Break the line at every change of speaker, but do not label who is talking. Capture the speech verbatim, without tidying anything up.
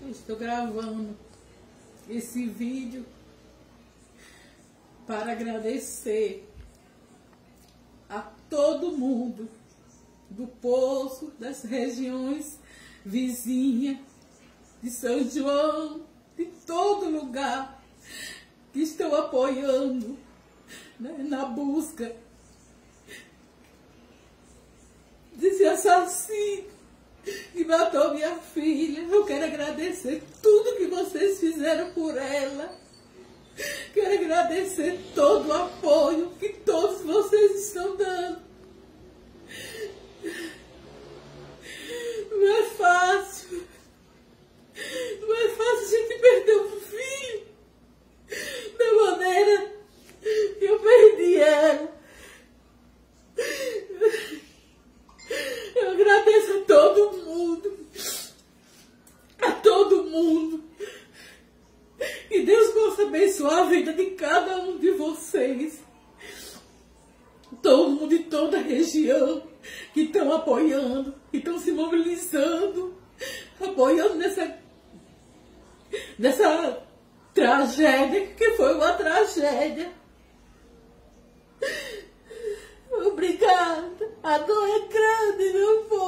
Estou gravando esse vídeo para agradecer a todo mundo do Poço, das regiões vizinhas, de São João, de todo lugar que estão apoiando, né, na busca desse assassino que matou minha filha. Eu quero agradecer tudo que vocês fizeram por ela. Quero agradecer todo o apoio que todos vocês estão dando. Não é fácil. Não é fácil a gente perder um filho da maneira que eu perdi ela. Eu agradeço a todo mundo. A todo mundo. Que Deus possa abençoar a vida de cada um de vocês. Todo mundo de toda a região que estão apoiando, que estão se mobilizando, apoiando nessa, nessa tragédia, que foi uma tragédia. Obrigada. A dor é grande, meu povo.